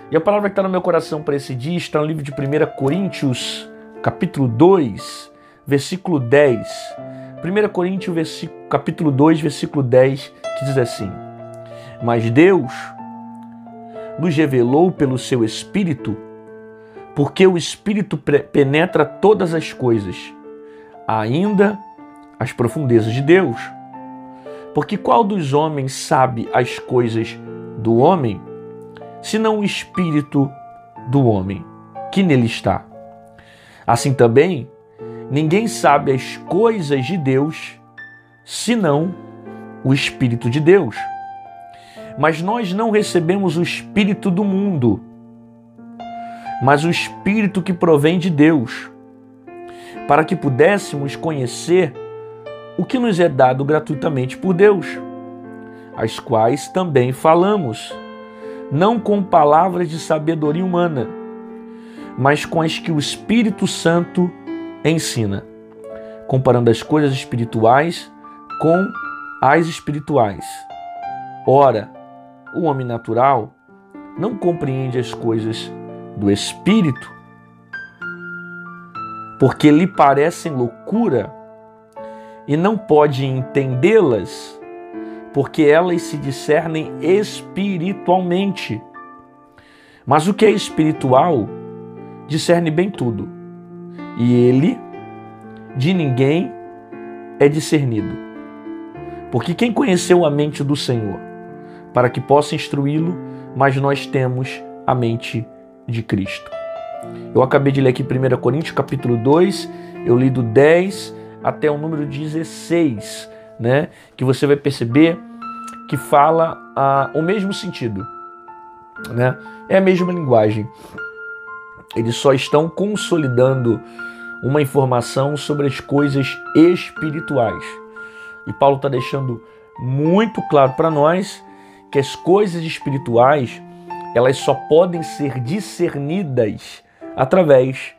E a palavra que está no meu coração para esse dia está no livro de 1 Coríntios, capítulo 2, versículo 10. 1 Coríntios, capítulo 2, versículo 10, que diz assim: Mas Deus nos revelou pelo seu Espírito, porque o Espírito penetra todas as coisas, ainda as profundezas de Deus. Porque qual dos homens sabe as coisas do homem, senão o Espírito do homem, que nele está? Assim também, ninguém sabe as coisas de Deus, senão o Espírito de Deus. Mas nós não recebemos o Espírito do mundo, mas o Espírito que provém de Deus, para que pudéssemos conhecer o que nos é dado gratuitamente por Deus, as quais também falamos, não com palavras de sabedoria humana, mas com as que o Espírito Santo ensina, comparando as coisas espirituais com as espirituais. Ora, o homem natural não compreende as coisas do Espírito, porque lhe parecem loucura, e não pode entendê-las, porque elas se discernem espiritualmente. Mas o que é espiritual discerne bem tudo, e ele de ninguém é discernido. Porque quem conheceu a mente do Senhor, para que possa instruí-lo, mas nós temos a mente de Cristo. Eu acabei de ler aqui 1 Coríntios capítulo 2, eu li do 10 até o número 16, né? Que você vai perceber que fala o mesmo sentido, né? É a mesma linguagem. Eles só estão consolidando uma informação sobre as coisas espirituais. E Paulo está deixando muito claro para nós que as coisas espirituais, elas só podem ser discernidas através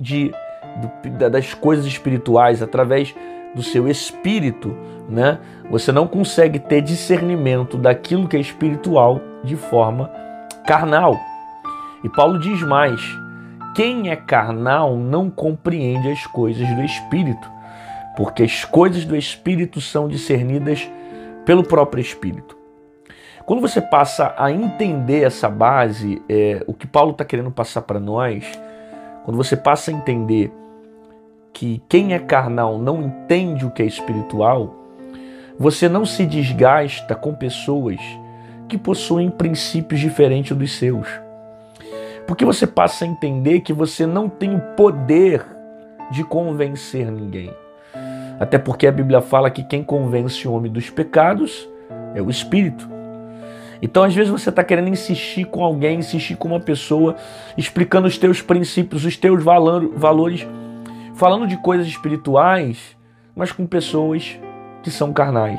das coisas espirituais, através do seu espírito, né? Você não consegue ter discernimento daquilo que é espiritual de forma carnal. E Paulo diz mais: quem é carnal não compreende as coisas do Espírito, porque as coisas do Espírito são discernidas pelo próprio Espírito. Quando você passa a entender essa base, o que Paulo está querendo passar para nós, quando você passa a entender que quem é carnal não entende o que é espiritual, você não se desgasta com pessoas que possuem princípios diferentes dos seus. Porque você passa a entender que você não tem o poder de convencer ninguém. Até porque a Bíblia fala que quem convence o homem dos pecados é o Espírito. Então, às vezes, você está querendo insistir com alguém, insistir com uma pessoa, explicando os teus princípios, os teus valores, falando de coisas espirituais, mas com pessoas que são carnais.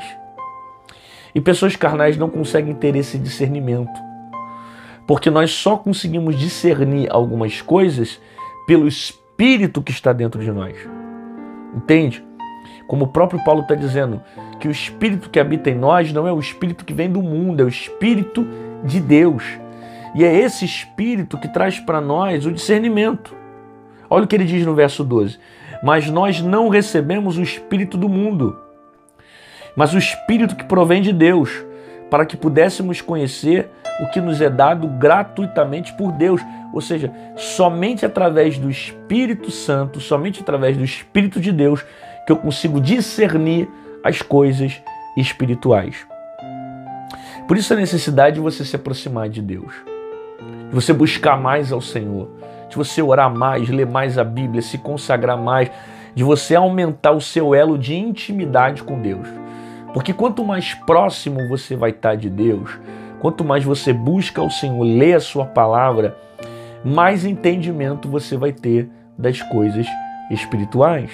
E pessoas carnais não conseguem ter esse discernimento, porque nós só conseguimos discernir algumas coisas pelo Espírito que está dentro de nós. Entende? Como o próprio Paulo está dizendo, que o Espírito que habita em nós não é o Espírito que vem do mundo, é o Espírito de Deus. E é esse Espírito que traz para nós o discernimento. Olha o que ele diz no verso 12. Mas nós não recebemos o Espírito do mundo, mas o Espírito que provém de Deus, para que pudéssemos conhecer o que nos é dado gratuitamente por Deus. Ou seja, somente através do Espírito Santo, somente através do Espírito de Deus, que eu consigo discernir as coisas espirituais. Por isso a necessidade de você se aproximar de Deus, de você buscar mais ao Senhor, de você orar mais, ler mais a Bíblia, se consagrar mais, de você aumentar o seu elo de intimidade com Deus. Porque quanto mais próximo você vai estar de Deus, quanto mais você busca ao Senhor, lê a sua palavra, mais entendimento você vai ter das coisas espirituais.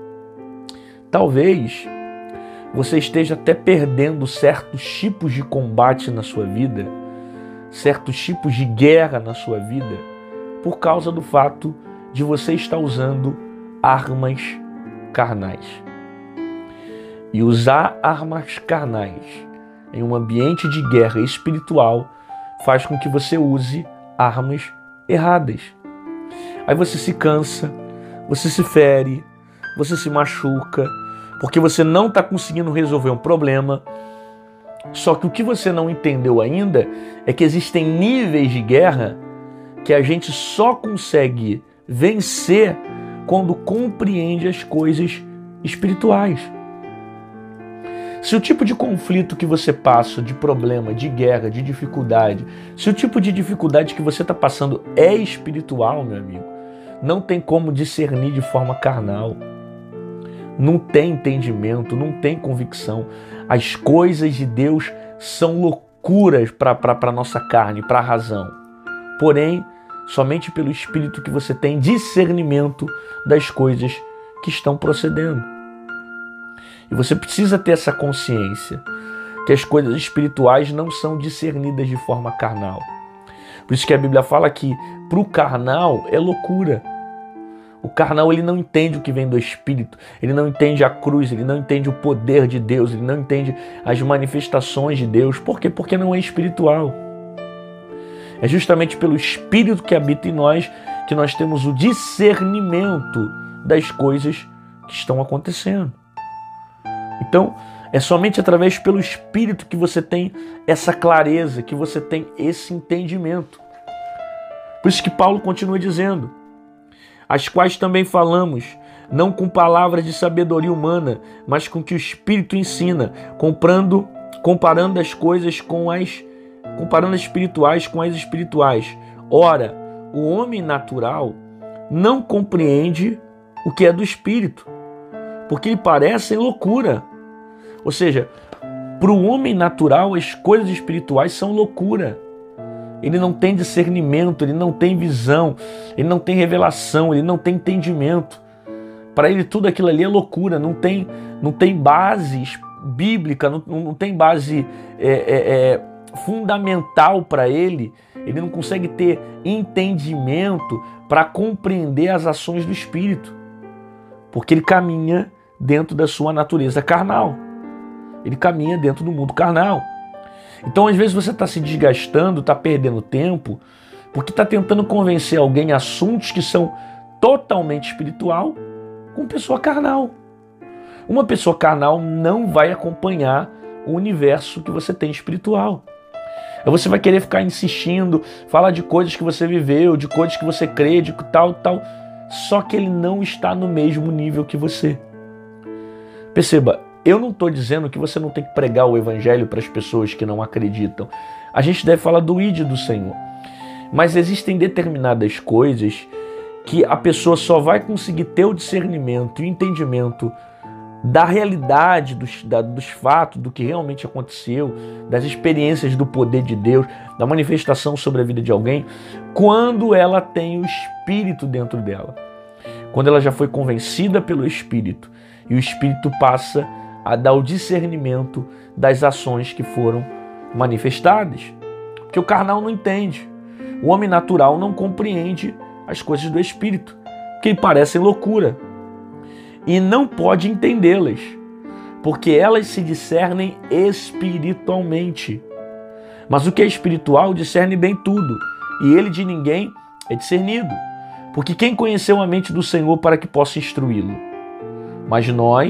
Talvez você esteja até perdendo certos tipos de combate na sua vida, certos tipos de guerra na sua vida, por causa do fato de você estar usando armas carnais. E usar armas carnais em um ambiente de guerra espiritual faz com que você use armas erradas. Aí você se cansa, você se fere, você se machuca, porque você não está conseguindo resolver um problema. Só que o que você não entendeu ainda é que existem níveis de guerra que a gente só consegue vencer quando compreende as coisas espirituais. Se o tipo de conflito que você passa, de problema, de guerra, de dificuldade, se o tipo de dificuldade que você está passando é espiritual, meu amigo, não tem como discernir de forma carnal. Não tem entendimento, não tem convicção. As coisas de Deus são loucuras para a nossa carne, para a razão. Porém, somente pelo Espírito que você tem discernimento das coisas que estão procedendo. E você precisa ter essa consciência que as coisas espirituais não são discernidas de forma carnal. Por isso que a Bíblia fala que para o carnal é loucura. O carnal, ele não entende o que vem do Espírito, ele não entende a cruz, ele não entende o poder de Deus, ele não entende as manifestações de Deus. Por quê? Porque não é espiritual. É justamente pelo Espírito que habita em nós que nós temos o discernimento das coisas que estão acontecendo. Então, é somente através pelo Espírito que você tem essa clareza, que você tem esse entendimento. Por isso que Paulo continua dizendo: as quais também falamos, não com palavras de sabedoria humana, mas com que o Espírito ensina, comparando as coisas comparando as espirituais com as espirituais. Ora, o homem natural não compreende o que é do Espírito, porque lhe parecem loucura. Ou seja, para o homem natural, as coisas espirituais são loucura. Ele não tem discernimento, ele não tem visão, ele não tem revelação, ele não tem entendimento. Para ele tudo aquilo ali é loucura, não tem base bíblica, não tem base fundamental para ele. Ele não consegue ter entendimento para compreender as ações do Espírito, porque ele caminha dentro da sua natureza carnal. Ele caminha dentro do mundo carnal. Então, às vezes, você está se desgastando, está perdendo tempo, porque está tentando convencer alguém em assuntos que são totalmente espiritual com pessoa carnal. Uma pessoa carnal não vai acompanhar o universo que você tem espiritual. Aí você vai querer ficar insistindo, falar de coisas que você viveu, de coisas que você crê, de tal, só que ele não está no mesmo nível que você. Perceba, eu não estou dizendo que você não tem que pregar o evangelho para as pessoas que não acreditam. A gente deve falar do ID do Senhor. Mas existem determinadas coisas que a pessoa só vai conseguir ter o discernimento e o entendimento da realidade, dos fatos, do que realmente aconteceu, das experiências do poder de Deus, da manifestação sobre a vida de alguém, quando ela tem o Espírito dentro dela. Quando ela já foi convencida pelo Espírito e o Espírito passa a dar o discernimento das ações que foram manifestadas. Porque o carnal não entende. O homem natural não compreende as coisas do Espírito, que lhe parecem loucura. E não pode entendê-las, porque elas se discernem espiritualmente. Mas o que é espiritual discerne bem tudo, e ele de ninguém é discernido. Porque quem conheceu a mente do Senhor para que possa instruí-lo? Mas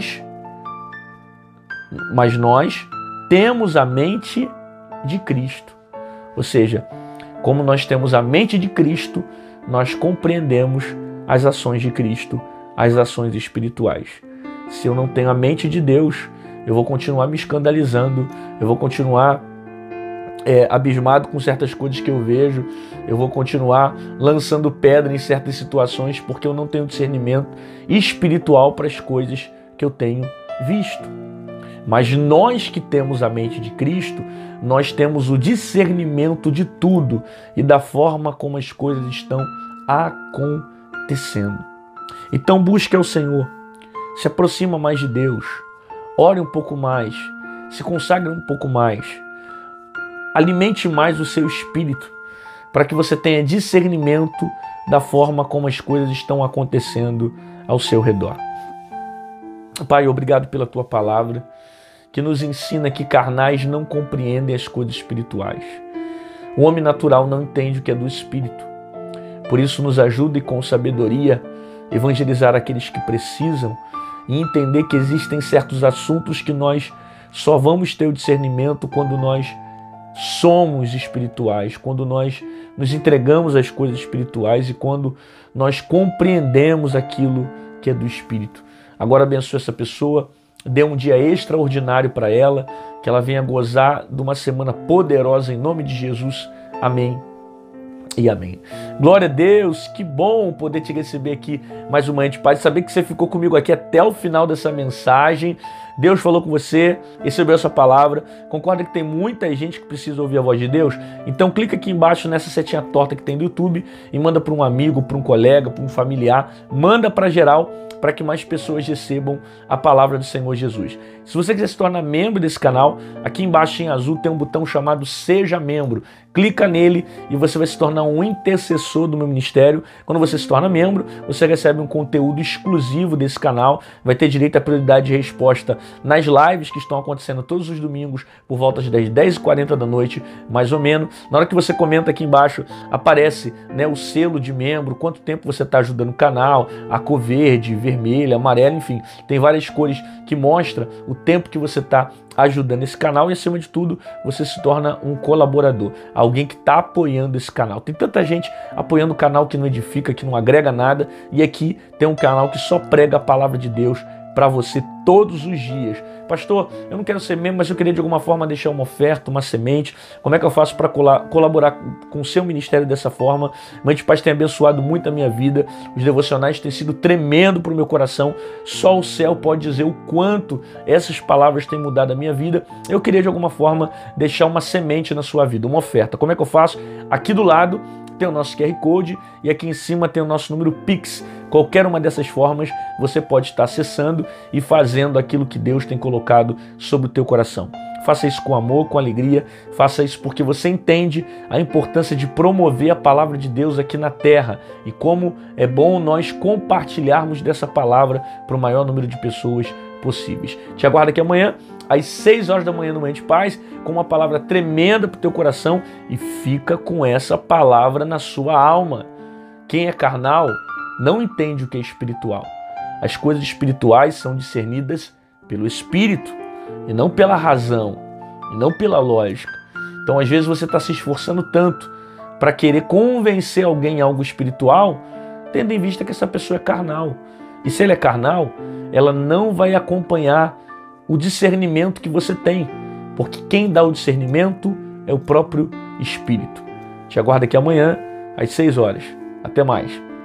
nós temos a mente de Cristo. Ou seja, como nós temos a mente de Cristo, nós compreendemos as ações de Cristo, as ações espirituais. Se eu não tenho a mente de Deus, eu vou continuar me escandalizando, eu vou continuar abismado com certas coisas que eu vejo, eu vou continuar lançando pedra em certas situações, porque eu não tenho discernimento espiritual para as coisas que eu tenho visto. Mas nós que temos a mente de Cristo, nós temos o discernimento de tudo e da forma como as coisas estão acontecendo. Então busque ao Senhor, se aproxima mais de Deus, ore um pouco mais, se consagre um pouco mais, alimente mais o seu espírito, para que você tenha discernimento da forma como as coisas estão acontecendo ao seu redor. Pai, obrigado pela tua palavra, que nos ensina que carnais não compreendem as coisas espirituais. O homem natural não entende o que é do Espírito. Por isso, nos ajude com sabedoria evangelizar aqueles que precisam e entender que existem certos assuntos que nós só vamos ter o discernimento quando nós somos espirituais, quando nós nos entregamos às coisas espirituais e quando nós compreendemos aquilo que é do Espírito. Agora abençoe essa pessoa, dê um dia extraordinário para ela, que ela venha gozar de uma semana poderosa em nome de Jesus. Amém e amém. Glória a Deus, que bom poder te receber aqui mais uma noite, Pai. Saber que você ficou comigo aqui até o final dessa mensagem. Deus falou com você, recebeu essa palavra. Concorda que tem muita gente que precisa ouvir a voz de Deus? Então clica aqui embaixo nessa setinha torta que tem do YouTube e manda para um amigo, para um colega, para um familiar. Manda para geral, para que mais pessoas recebam a palavra do Senhor Jesus. Se você quiser se tornar membro desse canal, aqui embaixo em azul tem um botão chamado Seja Membro. Clica nele e você vai se tornar um intercessor do meu ministério. Quando você se torna membro, você recebe um conteúdo exclusivo desse canal, vai ter direito à prioridade de resposta nas lives que estão acontecendo todos os domingos por volta das 10h40 da noite, mais ou menos. Na hora que você comenta aqui embaixo, aparece, né, o selo de membro, quanto tempo você está ajudando o canal, a cor verde, vermelha, amarela, enfim, tem várias cores que mostram o tempo que você está ajudando esse canal e, acima de tudo, você se torna um colaborador, alguém que está apoiando esse canal. Tem tanta gente apoiando o canal que não edifica, que não agrega nada, e aqui tem um canal que só prega a palavra de Deus para você todos os dias. Pastor, eu não quero ser membro, mas eu queria de alguma forma deixar uma oferta, uma semente. Como é que eu faço para colaborar com o seu ministério dessa forma? Mãe de Paz tem abençoado muito a minha vida. Os devocionais têm sido tremendo para o meu coração. Só o céu pode dizer o quanto essas palavras têm mudado a minha vida. Eu queria de alguma forma deixar uma semente na sua vida, uma oferta. Como é que eu faço? Aqui do lado tem o nosso QR Code e aqui em cima tem o nosso número Pix. Qualquer uma dessas formas você pode estar acessando e fazendo aquilo que Deus tem colocado sobre o teu coração. Faça isso com amor, com alegria, faça isso porque você entende a importância de promover a palavra de Deus aqui na terra e como é bom nós compartilharmos dessa palavra para o maior número de pessoas possíveis. Te aguardo aqui amanhã, às 6 horas da manhã no Manhã de Paz, com uma palavra tremenda para o teu coração e fica com essa palavra na sua alma. Quem é carnal não entende o que é espiritual. As coisas espirituais são discernidas pelo Espírito e não pela razão, e não pela lógica. Então, às vezes, você está se esforçando tanto para querer convencer alguém em algo espiritual, tendo em vista que essa pessoa é carnal. E se ela é carnal, ela não vai acompanhar o discernimento que você tem, porque quem dá o discernimento é o próprio Espírito. Te aguardo aqui amanhã, às 6 horas. Até mais.